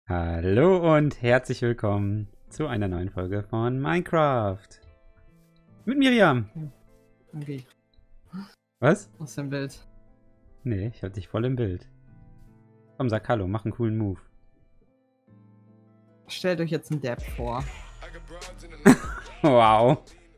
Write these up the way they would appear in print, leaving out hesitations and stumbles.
Hallo und herzlich willkommen zu einer neuen Folge von Minecraft. Mit Miriam. Okay, Was? aus dem Bild. Nee, ich halte dich voll im Bild. Komm, sag Hallo, mach einen coolen Move. Stellt euch jetzt einen Depp vor. Wow.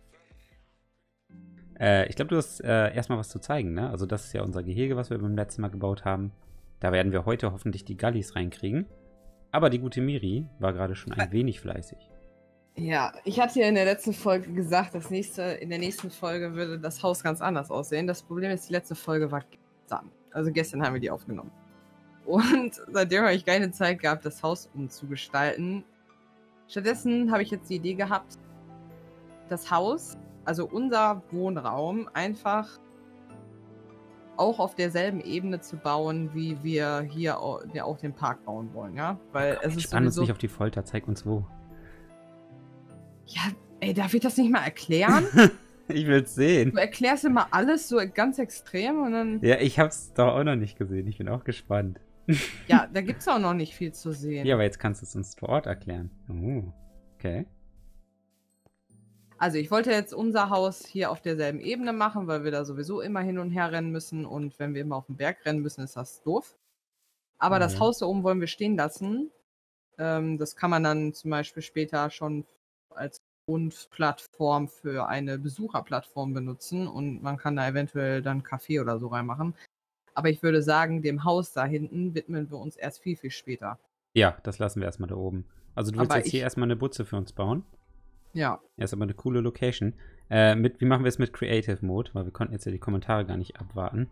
Ich glaube, du hast erstmal was zu zeigen, ne? Also das ist ja unser Gehege, was wir beim letzten Mal gebaut haben. Da werden wir heute hoffentlich die Gallis reinkriegen. Aber die gute Miri war gerade schon ein wenig fleißig. Ja, ich hatte ja in der letzten Folge gesagt, in der nächsten Folge würde das Haus ganz anders aussehen. Das Problem ist, die letzte Folge war gestern. Also gestern haben wir die aufgenommen. Und seitdem habe ich keine Zeit gehabt, das Haus umzugestalten. Stattdessen habe ich jetzt die Idee gehabt, das Haus, also unser Wohnraum, einfach auch auf derselben Ebene zu bauen, wie wir hier auch den Park bauen wollen, ja? Weil es ist Spann uns sowieso... nicht auf die Folter, zeig uns wo. Ja, ey, darf ich das nicht mal erklären? Ich will's sehen. Du erklärst immer alles so ganz extrem und dann... Ja, ich hab's doch auch noch nicht gesehen. Ich bin auch gespannt. Ja, da gibt's auch noch nicht viel zu sehen. Ja, aber jetzt kannst du es uns vor Ort erklären. Oh, okay. Also ich wollte jetzt unser Haus hier auf derselben Ebene machen, weil wir da sowieso immer hin und her rennen müssen und wenn wir immer auf den Berg rennen müssen, ist das doof. Aber das Ja. Haus da oben wollen wir stehen lassen. Das kann man dann zum Beispiel später schon als Grundplattform für eine Besucherplattform benutzen und man kann da eventuell dann Café oder so reinmachen. Aber ich würde sagen, dem Haus da hinten widmen wir uns erst viel, viel später. Ja, das lassen wir erstmal da oben. Also du willst Aber jetzt hier erstmal eine Butze für uns bauen. Ja, Ja, ist aber eine coole Location. Wie machen wir es mit Creative Mode? Weil wir konnten jetzt ja die Kommentare gar nicht abwarten.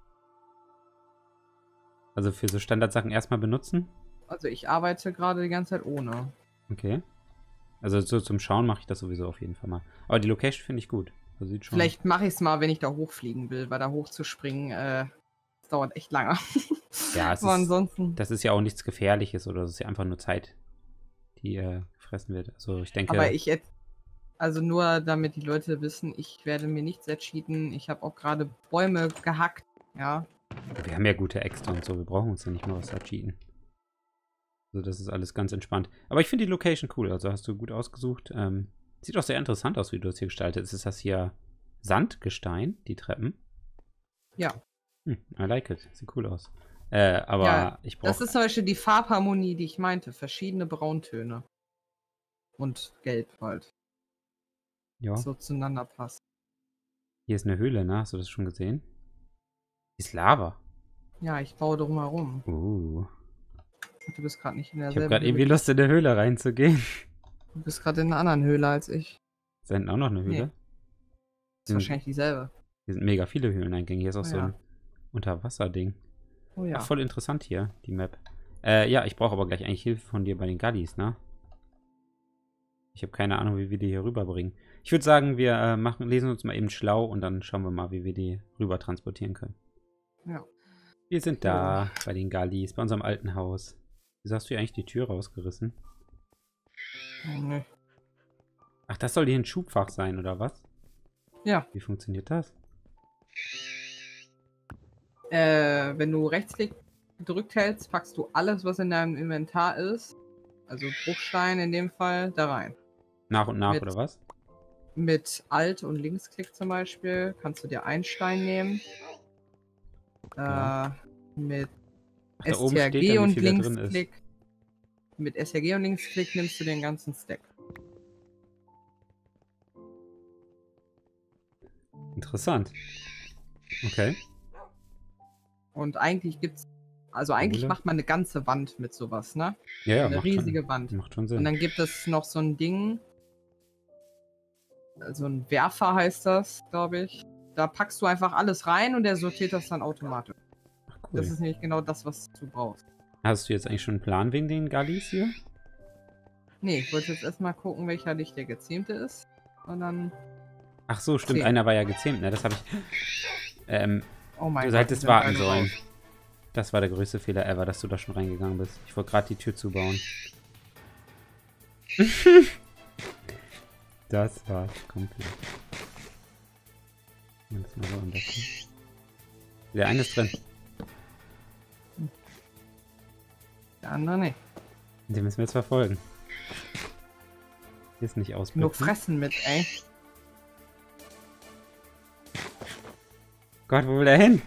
Also für so Standardsachen erstmal benutzen. also ich arbeite gerade die ganze Zeit ohne. Okay. Also so zum Schauen mache ich das sowieso auf jeden Fall mal. Aber die Location finde ich gut. Also sieht schon. Vielleicht mache ich es mal, wenn ich da hochfliegen will, weil da hochzuspringen, das dauert echt lange. Ja, Aber ansonsten. das ist ja auch nichts Gefährliches oder es ist ja einfach nur Zeit, die gefressen wird. Also ich denke. Aber also nur damit die Leute wissen, ich werde mir nichts ercheaten. Ich habe auch gerade Bäume gehackt, ja. Wir haben ja gute Äxte und so, wir brauchen uns ja nicht mehr was da cheaten. Also das ist alles ganz entspannt. Aber ich finde die Location cool, also hast du gut ausgesucht. Sieht auch sehr interessant aus, wie du das hier gestaltet. Ist das hier Sandgestein, die Treppen? Ja. I like it, sieht cool aus. Aber Ja, ich brauche... das ist zum Beispiel die Farbharmonie, die ich meinte. Verschiedene Brauntöne. Und Gelb halt. Ja, So zueinander passt. hier ist eine Höhle, ne? Hast du das schon gesehen? Hier ist Lava. Ja, ich baue drumherum. Du bist gerade nicht in Ich habe derselben gerade irgendwie Höhle. Lust, in der Höhle reinzugehen. Du bist gerade in einer anderen Höhle als ich. Ist da hinten auch noch eine Höhle? Nee. Ist wahrscheinlich dieselbe. Hier sind mega viele Höhleneingänge. Hier ist auch so ein Unterwasserding. Oh ja. Ach, voll interessant hier, die Map. Ja, ich brauche aber gleich eigentlich Hilfe von dir bei den Gallis, ne? Ich habe keine Ahnung, wie wir die hier rüberbringen. Ich würde sagen, wir lesen uns mal eben schlau und dann schauen wir mal, wie wir die rüber transportieren können. Ja. Wir sind da bei den Gallis, bei unserem alten Haus. Wieso hast du hier eigentlich die Tür rausgerissen? Oh, nee. Ach, das soll hier ein Schubfach sein, oder was? Ja. Wie funktioniert das? Wenn du Rechtsklick gedrückt hältst, packst du alles, was in deinem Inventar ist, also Bruchstein in dem Fall, da rein. Nach und nach, Mit- oder was? Mit Alt- und Linksklick zum Beispiel kannst du dir einen Stein nehmen. Ja. Mit Ach, da oben steht STRG dann, wie und viel da drin ist. Linksklick. Mit STRG und Linksklick nimmst du den ganzen Stack. Interessant. Okay. Und eigentlich eigentlich macht man eine ganze Wand mit sowas, ne? Ja, Eine macht riesige schon, Wand. macht schon Und Sinn. dann gibt es noch so ein Ding, so ein Werfer heißt das, glaube ich. Da packst du einfach alles rein und der sortiert das dann automatisch. Ach, cool. Das ist nämlich genau das, was du brauchst. Hast du jetzt eigentlich schon einen Plan wegen den Gallis hier? Nee, ich wollte jetzt erstmal gucken, welcher Licht der gezähmte ist. Und dann. Ach so, stimmt, 10. einer war ja gezähmt, ne? Das habe ich... Oh mein Du Gott, hättest die sind warten beide sollen. raus. Das war der größte Fehler ever, dass du da schon reingegangen bist. Ich wollte gerade die Tür zubauen. Das war komplett. Das mal so am besten. Der eine ist drin. Der andere nicht. Den müssen wir jetzt verfolgen. Hier ist nicht Nur ausbüchsen. fressen mit, ey. Gott, wo will er hin?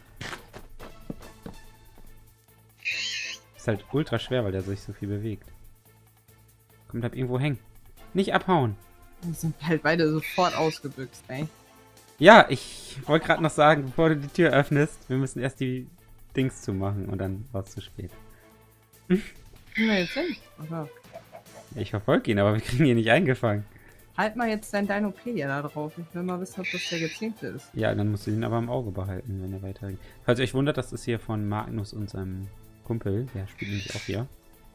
Ist halt ultra schwer, weil der sich so viel bewegt. Kommt, bleib irgendwo hängen. Nicht abhauen. Die sind halt beide sofort ausgebüxt, ey. Ja, ich wollte gerade noch sagen, bevor du die Tür öffnest, wir müssen erst die Dings zumachen und dann war es zu spät. Wo sind wir jetzt hin? Aha. Ich verfolge ihn, aber wir kriegen ihn nicht eingefangen. Halt mal jetzt dein Dinopedia da drauf. Ich will mal wissen, ob das der gezähmte ist. Ja, dann musst du ihn aber im Auge behalten, wenn er weitergeht. Falls ihr euch wundert, das ist hier von Magnus und seinem Kumpel. Der spielt nämlich auch hier.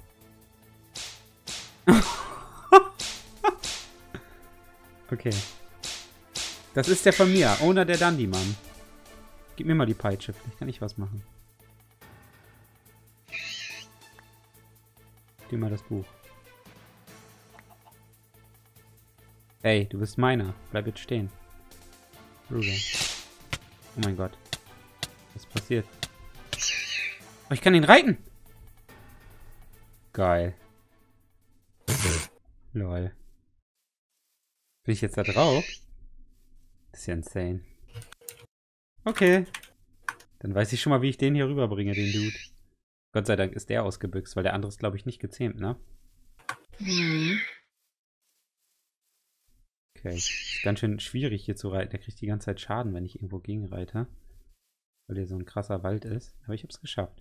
Okay. Das ist der von mir, Owner der Dandy-Mann. Gib mir mal die Peitsche, vielleicht kann ich was machen. Gib dir mal das Buch. Ey, du bist meiner. Bleib jetzt stehen. Ruder. Oh mein Gott. Was passiert? Oh, ich kann ihn reiten! Geil. Lol. Bin ich jetzt da drauf? Das ist ja insane. Okay. Dann weiß ich schon mal, wie ich den hier rüberbringe, den Dude. Gott sei Dank ist der ausgebüxt, weil der andere ist, glaube ich, nicht gezähmt, ne? Mhm. Okay. Ist ganz schön schwierig hier zu reiten. Der kriegt die ganze Zeit Schaden, wenn ich irgendwo gegenreite. Weil hier so ein krasser Wald ist. Aber ich hab's geschafft.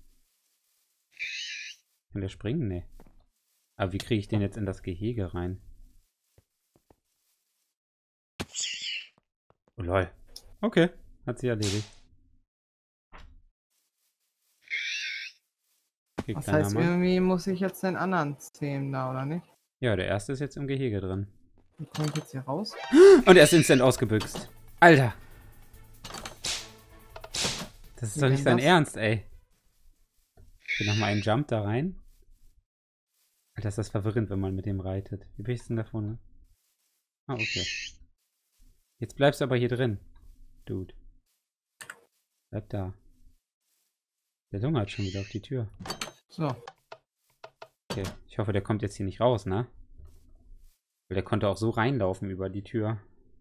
Kann der springen? Nee. Aber wie kriege ich den jetzt in das Gehege rein? Oh lol. Okay. Hat sie erledigt. Okay, Das kleiner heißt, Mann. irgendwie muss ich jetzt den anderen zähmen da, oder nicht? Ja, der erste ist jetzt im Gehege drin. Wie komme ich jetzt hier raus? Und er ist instant ausgebüxt. Alter. Das ist doch nicht sein Ernst, ey. Ich will nochmal einen Jump da rein. Alter, ist das verwirrend, wenn man mit dem reitet. Wie bist du denn davon, ne? Ah, okay. Jetzt bleibst du aber hier drin. Dude. Bleib da. Der lungert schon wieder auf die Tür. So. Okay, ich hoffe, der kommt jetzt hier nicht raus, ne? Weil der konnte auch so reinlaufen über die Tür.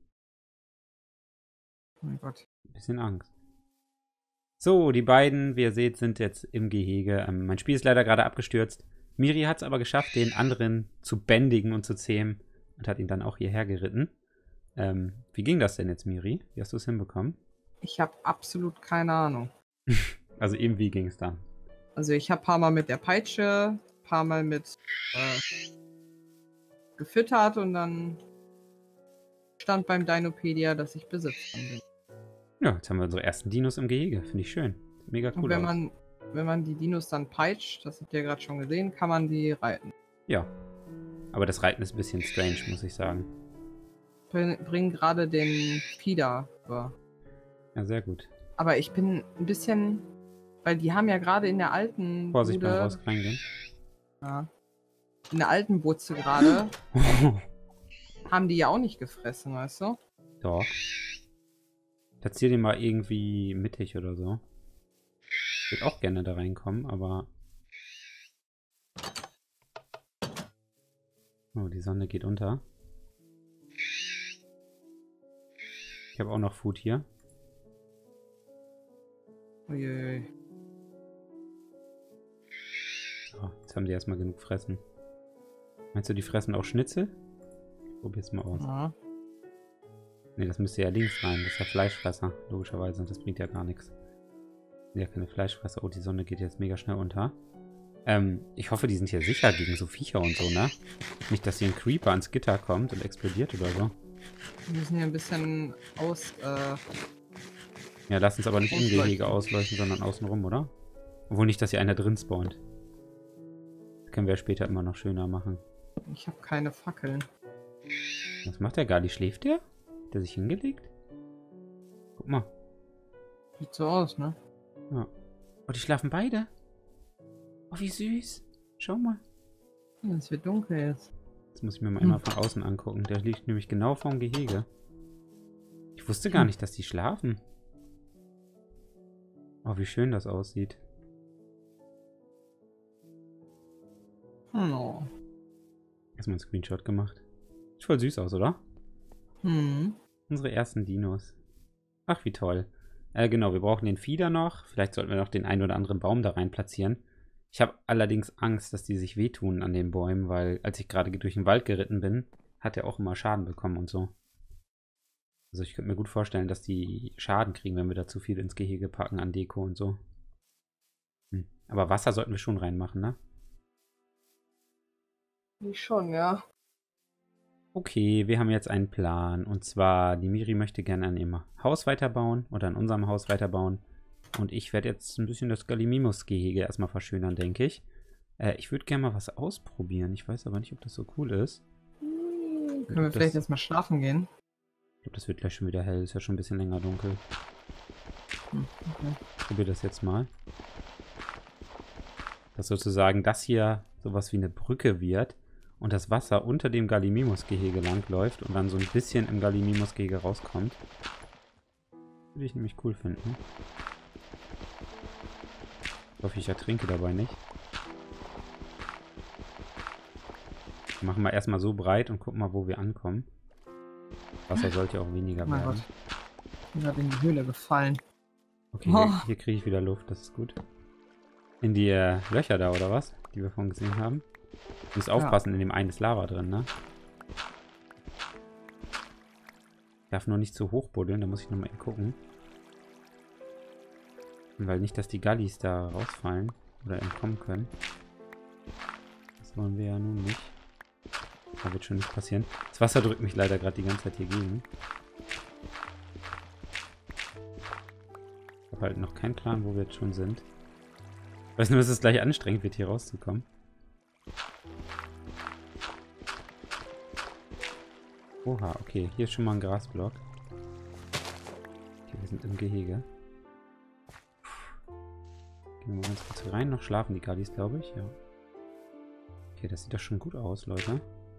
Oh mein Gott. Ein bisschen Angst. So, die beiden, wie ihr seht, sind jetzt im Gehege. Mein Spiel ist leider gerade abgestürzt. Miri hat es aber geschafft, den anderen zu bändigen und zu zähmen. Und hat ihn dann auch hierher geritten. Wie ging das denn jetzt, Miri? Wie hast du es hinbekommen? Ich habe absolut keine Ahnung. Also irgendwie ging es dann. Also ich habe ein paar Mal mit der Peitsche, ein paar Mal mit gefüttert und dann stand beim Dinopedia, dass ich Besitzer bin. Ja, jetzt haben wir unsere ersten Dinos im Gehege. Finde ich schön. Sieht mega Und cool aus. wenn man die Dinos dann peitscht, das habt ihr gerade schon gesehen, kann man die reiten. Ja. Aber das Reiten ist ein bisschen strange, muss ich sagen. Bring gerade den Pida über. Ja, sehr gut. Aber ich bin ein bisschen, weil die haben ja gerade in der alten Vorsicht beim Bude, Rausreingehen. ja, in der alten Butze gerade, haben die ja auch nicht gefressen, weißt du? Doch. Platzier den mal irgendwie mittig oder so. Ich würde auch gerne da reinkommen, aber... Oh, die Sonne geht unter. Ich habe auch noch Food hier. Uiuiui. So, jetzt haben die erstmal genug fressen. Meinst du, die fressen auch Schnitzel? Ich probier's mal aus. Ja. Ne, das müsste ja links rein. Das ist ja Fleischfresser, logischerweise. Und das bringt ja gar nichts. Sind ja keine Fleischfresser. Oh, die Sonne geht jetzt mega schnell unter. Ich hoffe, die sind hier sicher gegen so Viecher und so, ne? Nicht, dass hier ein Creeper ans Gitter kommt und explodiert oder so. Wir müssen hier ein bisschen Ja, lass uns aber nicht im Ausleuchten. Gehege ausleuchten, sondern außenrum, oder? Obwohl nicht, dass hier einer drin spawnt. Das können wir ja später immer noch schöner machen. Ich habe keine Fackeln. Was macht der Gali? Schläft der? Hat der sich hingelegt? Guck mal. Sieht so aus, ne? Ja. Oh, die schlafen beide. Oh, wie süß. Schau mal. Es wird dunkel jetzt. Das muss ich mir mal einmal von außen angucken. Der liegt nämlich genau vorm Gehege. Ich wusste gar nicht, dass die schlafen. Oh, wie schön das aussieht. Oh. Erstmal einen Screenshot gemacht. Sieht voll süß aus, oder? Hm. Unsere ersten Dinos. Ach, wie toll. Genau, wir brauchen den Fieder noch. Vielleicht sollten wir noch den einen oder anderen Baum da rein platzieren. Ich habe allerdings Angst, dass die sich wehtun an den Bäumen, weil als ich gerade durch den Wald geritten bin, hat er auch immer Schaden bekommen und so. Also ich könnte mir gut vorstellen, dass die Schaden kriegen, wenn wir da zu viel ins Gehege packen an Deko und so. Aber Wasser sollten wir schon reinmachen, ne? Ich schon, ja. Okay, wir haben jetzt einen Plan. Und zwar, die Miri möchte gerne an ihrem Haus weiterbauen oder an unserem Haus weiterbauen. Und ich werde jetzt ein bisschen das Gallimimus-Gehege erstmal verschönern, denke ich. Ich würde gerne mal was ausprobieren. Ich weiß aber nicht, ob das so cool ist. Können wir vielleicht jetzt mal schlafen gehen? Ich glaube, das wird gleich schon wieder hell. Ist ja schon ein bisschen länger dunkel. Okay. Ich probiere das jetzt mal. Dass sozusagen das hier sowas wie eine Brücke wird und das Wasser unter dem Gallimimus-Gehege langläuft und dann so ein bisschen im Gallimimus-Gehege rauskommt. Würde ich nämlich cool finden. Ich hoffe, ich ertrinke dabei nicht. Wir machen wir erstmal so breit und gucken mal, wo wir ankommen. Wasser sollte ja auch weniger Mein werden. Gott. Ich bin gerade in die Höhle gefallen. Okay, hier kriege ich wieder Luft, das ist gut. In die Löcher da, oder was? Die wir vorhin gesehen haben. Du musst aufpassen, in dem einen ist Lava drin, ne? Ich darf nur nicht zu hoch buddeln, da muss ich nochmal eben gucken. Weil nicht, dass die Gallis da rausfallen oder entkommen können. Das wollen wir ja nun nicht. Da wird schon nicht passieren. Das Wasser drückt mich leider gerade die ganze Zeit hier gegen. Ich habe halt noch keinen Plan, wo wir jetzt schon sind. Ich weiß nur, dass es gleich anstrengend wird, hier rauszukommen. Oha, okay. Hier ist schon mal ein Grasblock. Okay, wir sind im Gehege. Gehen wir mal ganz kurz rein. Noch schlafen die Gallis, glaube ich. Ja. Okay, das sieht doch schon gut aus, Leute.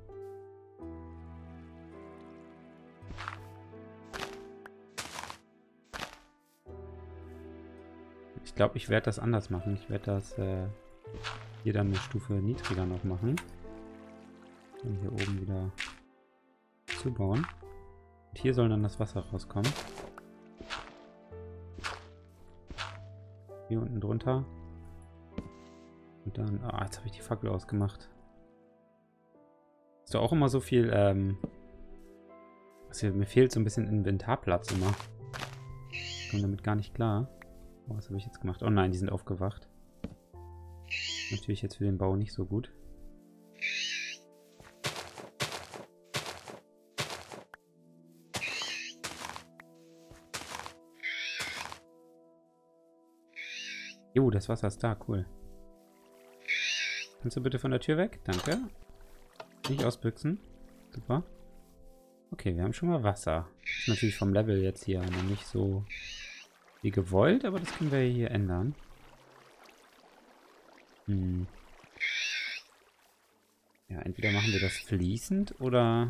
Ich glaube, ich werde das anders machen. Ich werde das hier dann eine Stufe niedriger noch machen. Und hier oben wieder zubauen. Und hier soll dann das Wasser rauskommen. Hier unten drunter. Und dann... Ah, jetzt habe ich die Fackel ausgemacht. Ist doch auch immer so viel... mir fehlt so ein bisschen Inventarplatz immer. Ich komme damit gar nicht klar. Oh, was habe ich jetzt gemacht? Oh nein, die sind aufgewacht. Natürlich jetzt für den Bau nicht so gut. Jo, das Wasser ist da, cool. Kannst du bitte von der Tür weg? Danke. Nicht ausbüchsen. Super. Okay, wir haben schon mal Wasser. Ist natürlich vom Level jetzt hier noch nicht so wie gewollt, aber das können wir hier ändern. Ja, entweder machen wir das fließend oder...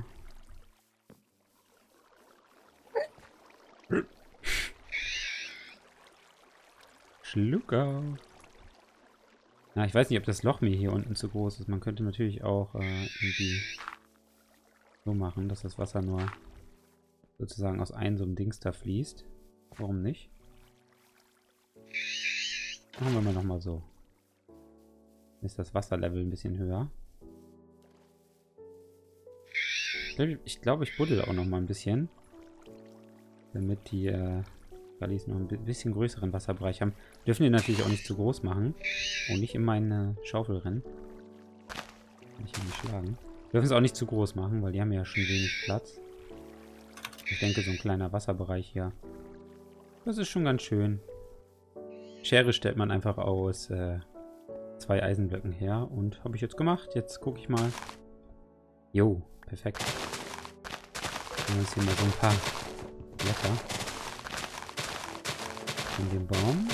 Schlucker. Na, ich weiß nicht, ob das Loch mir hier unten zu groß ist. Man könnte natürlich auch irgendwie so machen, dass das Wasser nur sozusagen aus einem so einem Dings da fließt. Warum nicht? Machen wir mal nochmal so. Ist das Wasserlevel ein bisschen höher. Ich glaube, ich buddel auch noch mal ein bisschen. Damit die Gallis noch ein bisschen größeren Wasserbereich haben. Dürfen die natürlich auch nicht zu groß machen. Und nicht in meine Schaufel rennen. Kann ich hier nicht schlagen. Dürfen es auch nicht zu groß machen, weil die haben ja schon wenig Platz. Ich denke, so ein kleiner Wasserbereich hier. Das ist schon ganz schön. Schere stellt man einfach aus 2 Eisenblöcken her. Und habe ich jetzt gemacht. Jetzt gucke ich mal. Jo, perfekt. Dann ist hier mal so ein paar Blätter. In den Baum.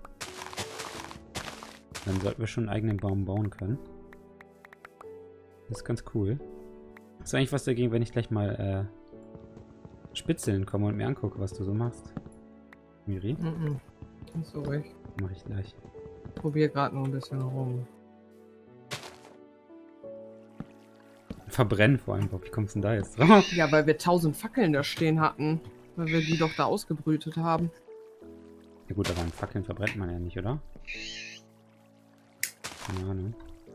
Dann sollten wir schon einen eigenen Baum bauen können. Das ist ganz cool. Hast du eigentlich was dagegen, wenn ich gleich mal Spitzeln komme und mir angucke, was du so machst? Miri? Ist so ruhig. Mach ich gleich. Ich probiere gerade noch ein bisschen rum. verbrennen vor allem. Boah, wie kommst du denn da jetzt drauf? Ja, weil wir 1000 Fackeln da stehen hatten. Weil wir die doch da ausgebrütet haben. Ja gut, aber an Fackeln verbrennt man ja nicht, oder? Keine Ahnung.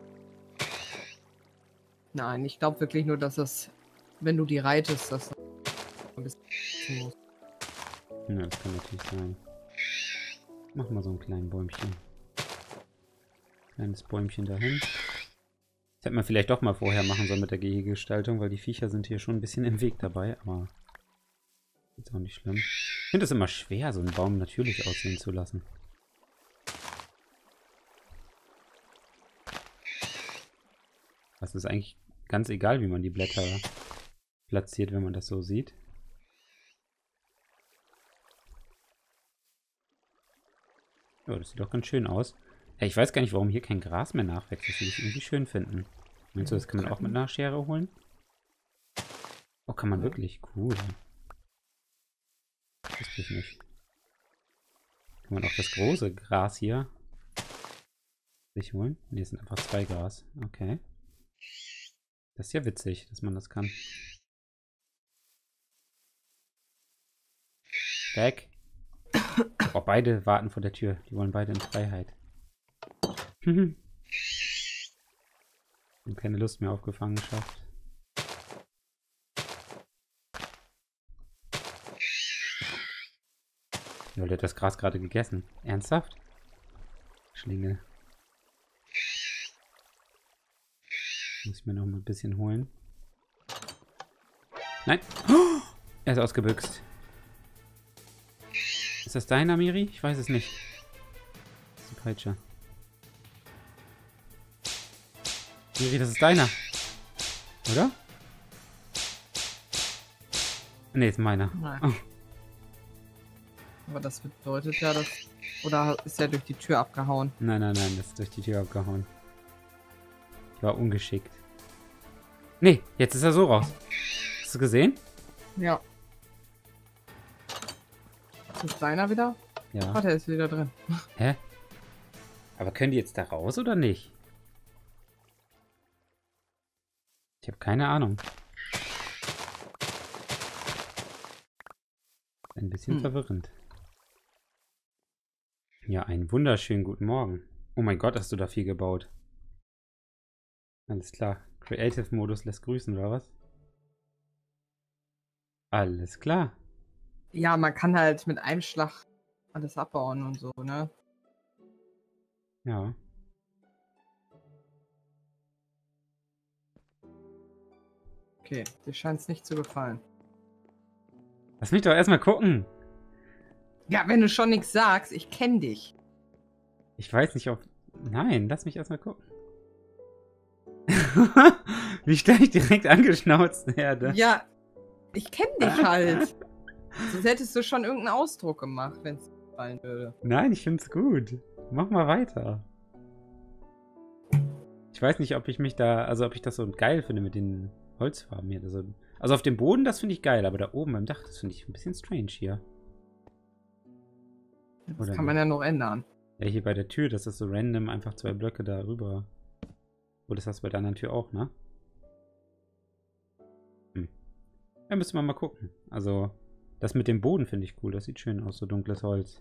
Nein, ich glaube wirklich nur, dass es, wenn du die reitest, dass das ein bisschen muss. Ja, das kann natürlich sein. Mach mal so ein kleines Bäumchen. Kleines Bäumchen dahin. Das hätte man vielleicht doch mal vorher machen sollen mit der Gehegegestaltung, weil die Viecher sind hier schon ein bisschen im Weg dabei, aber ist auch nicht schlimm. Ich finde es immer schwer, so einen Baum natürlich aussehen zu lassen. Das ist eigentlich ganz egal, wie man die Blätter platziert, wenn man das so sieht. Ja, das sieht doch ganz schön aus. Ja, ich weiß gar nicht, warum hier kein Gras mehr nachwächst. Das würde ich irgendwie schön finden. Meinst du, das kann man auch mit einer Schere holen? Oh, kann man wirklich? Cool. Wusste ich nicht. Kann man auch das große Gras hier sich holen? Ne, es sind einfach 2 Gras. Okay. Das ist ja witzig, dass man das kann. Weg. Oh, beide warten vor der Tür. Die wollen beide in Freiheit. Haben keine Lust mehr auf Gefangenschaft. Ja, der hat das Gras gerade gegessen. Ernsthaft? Schlingel. Muss ich mir noch mal ein bisschen holen. Nein! Oh, er ist ausgebüxt. Ist das deiner, Miri? Ich weiß es nicht. Das ist die Peitsche. Miri, das ist deiner. Oder? Ne, ist meiner. Nein. Oh. Aber das bedeutet ja, dass... Oder ist er durch die Tür abgehauen? Nein, nein, nein, das ist durch die Tür abgehauen. Ich war ungeschickt. Nee, jetzt ist er so raus. Hast du gesehen? Ja. Ist deiner wieder? Ja. Ach, der ist wieder drin. Hä? Aber können die jetzt da raus oder nicht? Ich habe keine Ahnung. Ein bisschen verwirrend. Ja, einen wunderschönen guten Morgen. Oh mein Gott, hast du da viel gebaut. Alles klar. Creative-Modus lässt grüßen, oder was? Alles klar. Ja, man kann halt mit einem Schlag alles abbauen und so, ne? Ja. Okay, dir scheint es nicht zu gefallen. Lass mich doch erstmal gucken. Ja, wenn du schon nichts sagst, ich kenne dich. Ich weiß nicht, ob... Nein, lass mich erstmal gucken. Wie ich gleich direkt angeschnauzt werde. Ja, ich kenne dich halt. Sonst hättest du schon irgendeinen Ausdruck gemacht, wenn es gefallen würde. Nein, ich find's gut. Mach mal weiter. Ich weiß nicht, ob ich mich da... Also, ob ich das so geil finde mit den Holzfarben hier. Also auf dem Boden, das finde ich geil. Aber da oben beim Dach, das finde ich ein bisschen strange hier. Das Oder kann man ja noch ändern. Ja, hier bei der Tür, das ist so random, einfach 2 Blöcke da rüber. Oh, das hast du bei der anderen Tür auch, ne? Ja, müssen wir mal gucken. Also, das mit dem Boden finde ich cool. Das sieht schön aus, so dunkles Holz.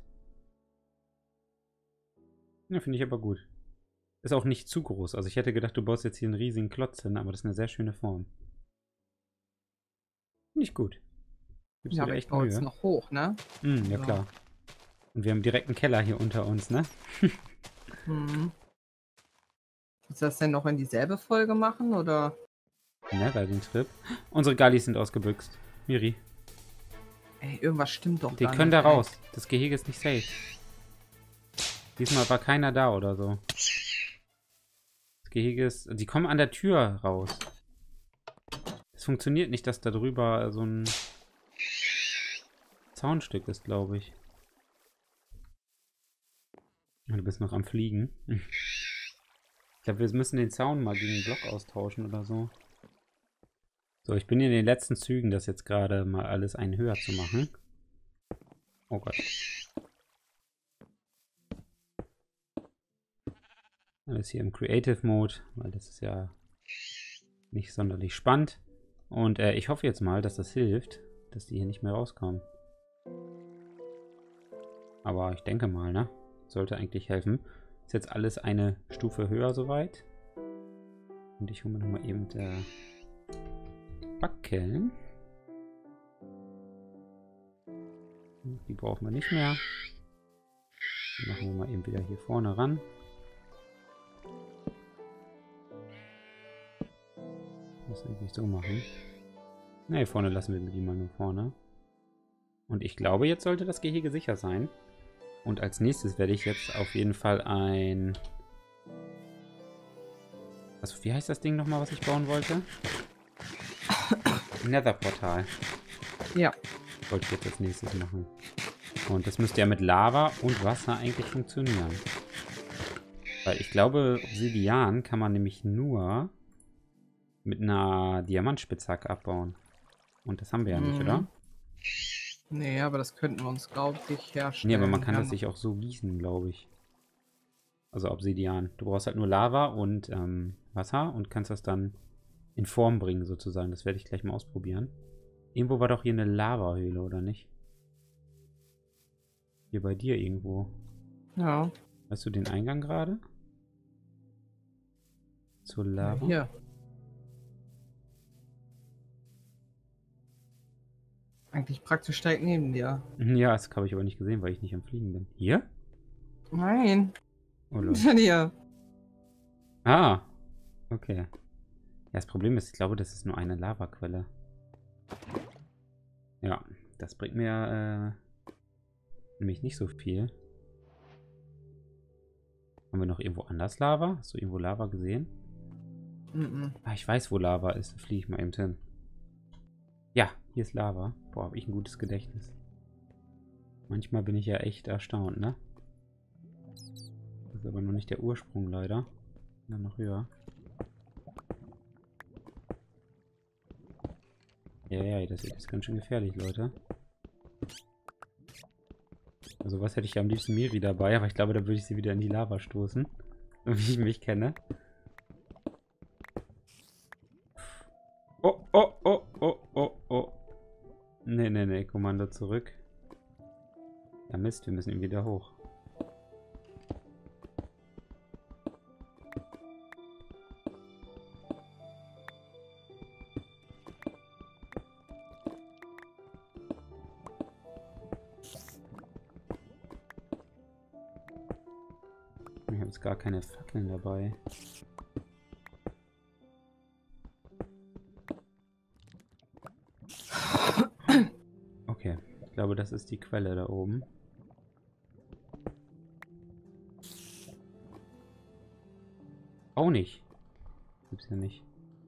Ja, finde ich aber gut. Ist auch nicht zu groß. Also ich hätte gedacht, du baust jetzt hier einen riesigen Klotz hin, aber das ist eine sehr schöne Form. Finde ich gut. Gibst Ja, du dir aber echt ich baue jetzt Mühe. noch hoch, ne? Ja, So. klar. Und wir haben direkt einen Keller hier unter uns, ne? Hm. Willst du das denn noch in dieselbe Folge machen, oder? Never den Trip. Unsere Gallis sind ausgebüxt. Miri. Ey, irgendwas stimmt doch Die da können nicht, da ey. raus. Das Gehege ist nicht safe. Diesmal war keiner da oder so. Das Gehege ist... Die kommen an der Tür raus. Es funktioniert nicht, dass da drüber so ein Zaunstück ist, glaube ich. Du bist noch am Fliegen. Ich glaube, wir müssen den Zaun mal gegen einen Block austauschen oder so. So, ich bin in den letzten Zügen, das jetzt gerade mal alles einen höher zu machen. Oh Gott. Alles hier im Creative Mode, weil das ist ja Nicht sonderlich spannend. Und ich hoffe jetzt mal, dass das hilft, dass die hier nicht mehr rauskommen. Aber ich denke mal, ne? Sollte eigentlich helfen. Ist jetzt alles eine Stufe höher soweit. Und ich hole mir nochmal eben Fackeln. Die brauchen wir nicht mehr. Die machen wir mal eben wieder hier vorne ran. Das eigentlich so machen. Ne, hier vorne lassen wir die mal nur vorne. Und ich glaube, jetzt sollte das Gehege sicher sein. Und als nächstes werde ich jetzt auf jeden Fall ein... Also, wie heißt das Ding nochmal, was ich bauen wollte? Nether-Portal. Ja. Wollte ich jetzt als nächstes machen. Und das müsste ja mit Lava und Wasser eigentlich funktionieren. Weil ich glaube, Obsidian kann man nämlich nur mit einer Diamantspitzhacke abbauen. Und das haben wir ja nicht, oder? Nee, aber das könnten wir uns, glaube ich, herstellen. Nee, aber man kann das sich auch so gießen, glaube ich. Also Obsidian. Du brauchst halt nur Lava und Wasser und kannst das dann in Form bringen, sozusagen. Das werde ich gleich mal ausprobieren. Irgendwo war doch hier eine Lavahöhle, oder nicht? Hier bei dir irgendwo. Ja. Weißt du den Eingang gerade? Zur Lava? Hier. Eigentlich praktisch direkt neben dir. Ja, das habe ich aber nicht gesehen, weil ich nicht am Fliegen bin. Hier? Nein. Oh, Leute. Hinter dir. Ah, okay. Ja, das Problem ist, ich glaube, das ist nur eine Lavaquelle. Ja, das bringt mir nämlich nicht so viel. Haben wir noch irgendwo anders Lava? Hast du irgendwo Lava gesehen? Ah, ich weiß, wo Lava ist. Da fliege ich mal eben hin. Ja, hier ist Lava. Boah, habe ich ein gutes Gedächtnis. Manchmal bin ich ja echt erstaunt, ne? Das ist aber noch nicht der Ursprung, leider. Dann noch höher. Ja, das ist ganz schön gefährlich, Leute. Also was hätte ich ja am liebsten Miri dabei, aber ich glaube, da würde ich sie wieder in die Lava stoßen. Wie ich mich kenne. Oh. Nee, Kommando zurück. Ja Mist, wir müssen ihn wieder hoch. Ich habe jetzt gar keine Fackeln dabei. Okay, ich glaube, das ist die Quelle da oben. Auch nicht. Gibt's ja nicht.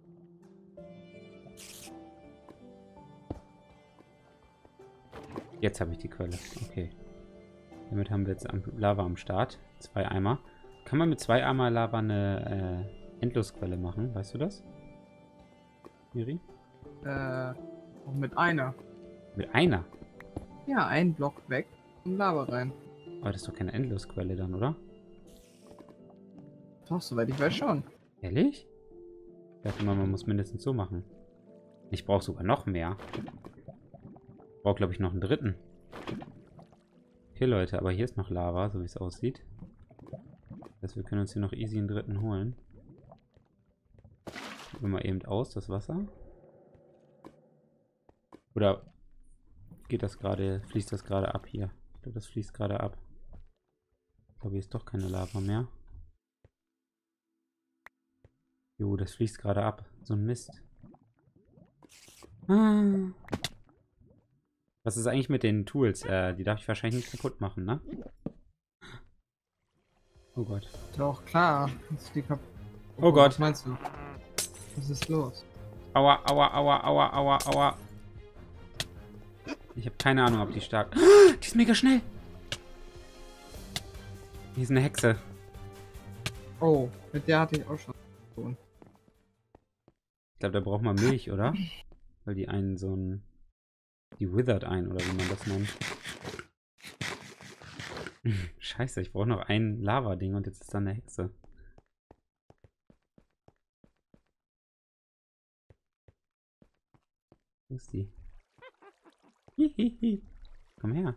Jetzt habe ich die Quelle. Okay. Damit haben wir jetzt Lava am Start. 2 Eimer. Kann man mit 2 Eimer Lava eine Endlosquelle machen? Weißt du das? Miri? Und mit einer. Mit einer? Ja, ein Block weg und Lava rein. Aber das ist doch keine Endlosquelle dann, oder? Doch, soweit ich weiß schon. Ehrlich? Ich dachte mal, man muss mindestens so machen. Ich brauche sogar noch mehr. Ich brauche, glaube ich, noch einen dritten. Okay, Leute, aber hier ist noch Lava, so wie es aussieht. Das heißt, wir können uns hier noch easy einen dritten holen. Gucken wir mal eben aus, das Wasser. Oder geht das gerade, fließt das gerade ab hier? Ich glaube, das fließt gerade ab. Ich glaube, hier ist doch keine Lava mehr. Jo, das fließt gerade ab. So ein Mist. Was ist eigentlich mit den Tools? Die darf ich wahrscheinlich nicht kaputt machen, ne? Oh Gott. Doch, klar. Ist die Oh Gott. Was meinst du? Was ist los? Aua. Ich habe keine Ahnung, ob die stark... Die ist mega schnell. Die ist eine Hexe. Oh, mit der hatte ich auch schon zu tun. Ich glaube, da braucht man Milch, oder? Weil die einen so ein... Die withert ein, oder wie man das nennt. Scheiße, ich brauche noch ein Lava-Ding und jetzt ist da eine Hexe. Wo ist die? Hihihi. Komm her.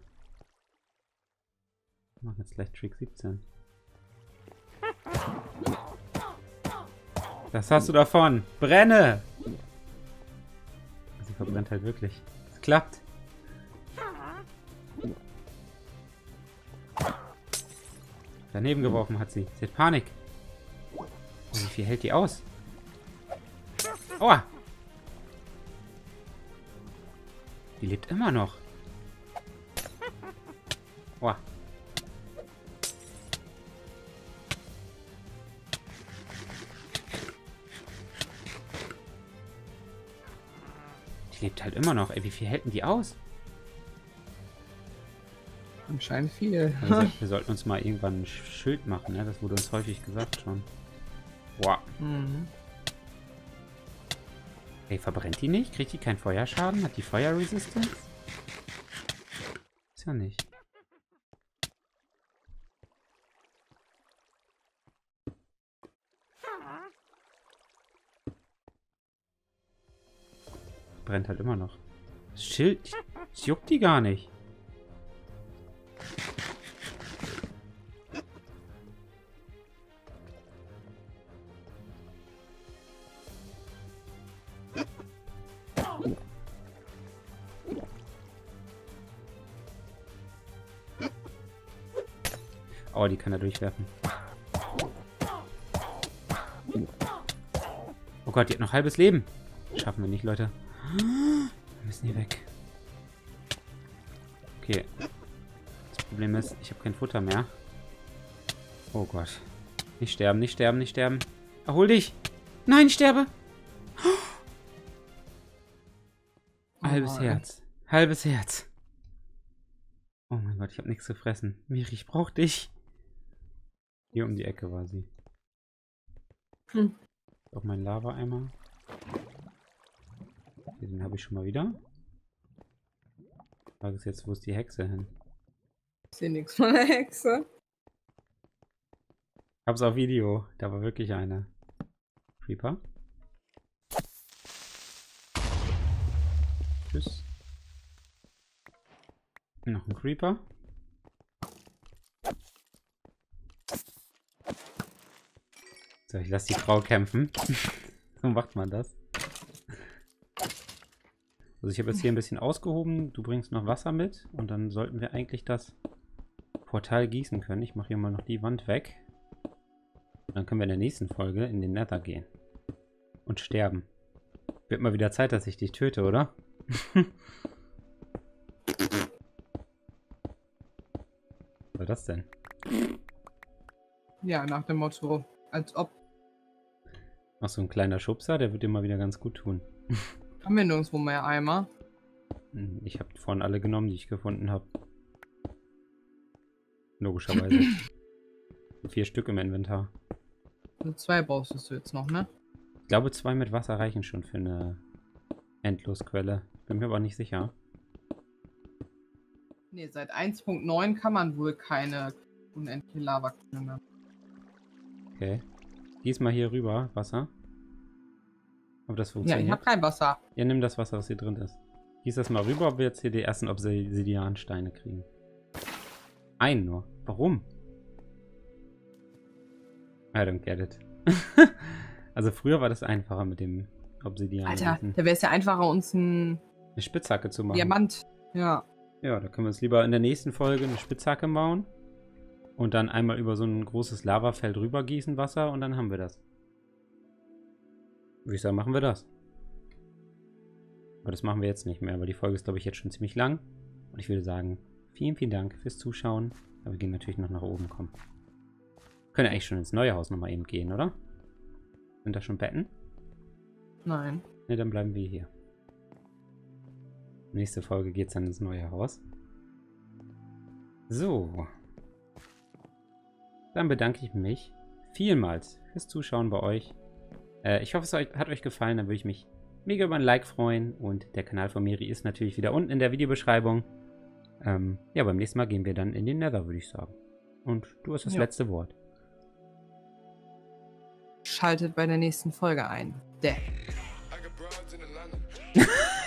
Ich mach jetzt gleich Trick 17. Das hast du davon. Brenne! Sie verbrennt halt wirklich. Es klappt. Daneben geworfen hat sie. Sie hat Panik. Oh, wie viel hält die aus? Aua! Die lebt immer noch. Aua. Die lebt halt immer noch. Ey, wie viel hält denn die aus? Anscheinend viel. Also, wir sollten uns mal irgendwann ein Schild machen, ne? Das wurde uns häufig gesagt schon. Wow. Mhm. Ey, verbrennt die nicht? Kriegt die keinen Feuerschaden? Hat die Feuerresistance? Ist ja nicht. Brennt halt immer noch. Das Schild, das juckt die gar nicht. Oh, die kann er durchwerfen. Oh Gott, die hat noch halbes Leben. Schaffen wir nicht, Leute. Wir müssen hier weg. Okay. Das Problem ist, ich habe kein Futter mehr. Oh Gott. Nicht sterben, nicht sterben, nicht sterben. Erhol dich! Nein, ich sterbe! Halbes Herz. Halbes Herz. Oh mein Gott, ich habe nichts gefressen. Miri, ich brauch dich. Hier um die Ecke war sie. Auch mein Lava-Eimer. Okay, den habe ich schon mal wieder. Die Frage ist jetzt, wo ist die Hexe hin? Ich sehe nichts von der Hexe. Hab's auf Video. Da war wirklich eine. Creeper. Tschüss. Noch ein Creeper. So, ich lasse die Frau kämpfen. So macht man das. Also ich habe jetzt hier ein bisschen ausgehoben. Du bringst noch Wasser mit. Und dann sollten wir eigentlich das Portal gießen können. Ich mache hier mal noch die Wand weg. Und dann können wir in der nächsten Folge in den Nether gehen. Und sterben. Wird mal wieder Zeit, dass ich dich töte, oder? Was war das denn? Ja, nach dem Motto, als ob. Ach, so ein kleiner Schubser, der wird dir mal wieder ganz gut tun. Haben wir nirgendwo mehr Eimer? Ich habe vorhin alle genommen, die ich gefunden habe. Logischerweise. 4 Stück im Inventar. Also 2 brauchst du jetzt noch, ne? Ich glaube, 2 mit Wasser reichen schon für eine Endlosquelle. Bin mir aber nicht sicher. Ne, seit 1.9 kann man wohl keine unendliche Lavaquelle mehr. Okay. Gieß mal hier rüber, Wasser. Ob das Ja, funktioniert? ich habe kein Wasser. Ja, nimm das Wasser, was hier drin ist. Gieß das mal rüber, ob wir jetzt hier die ersten Obsidiansteine kriegen. Einen nur. Warum? I don't get it. Also früher war das einfacher mit dem Obsidian. Alter, da wäre es ja einfacher, uns eine Spitzhacke zu machen. Diamant. Ja. Ja, da können wir uns lieber in der nächsten Folge eine Spitzhacke bauen. Und dann einmal über so ein großes Lavafeld rüber gießen Wasser und dann haben wir das. Würde ich sagen, machen wir das. Aber das machen wir jetzt nicht mehr, weil die Folge ist, glaube ich, jetzt schon ziemlich lang. Und ich würde sagen, vielen, vielen Dank fürs Zuschauen. Aber wir gehen natürlich noch nach oben kommen. Können ja eigentlich schon ins neue Haus nochmal eben gehen, oder? Sind da schon Betten? Nein. Ne, dann bleiben wir hier. Nächste Folge geht es dann ins neue Haus. So. Dann bedanke ich mich vielmals fürs Zuschauen bei euch. Ich hoffe, es hat euch gefallen. Dann würde ich mich mega über ein Like freuen. Und der Kanal von Miri ist natürlich wieder unten in der Videobeschreibung. Ja, beim nächsten Mal gehen wir dann in den Nether, würde ich sagen. Und du hast das letzte Wort. Schaltet bei der nächsten Folge ein.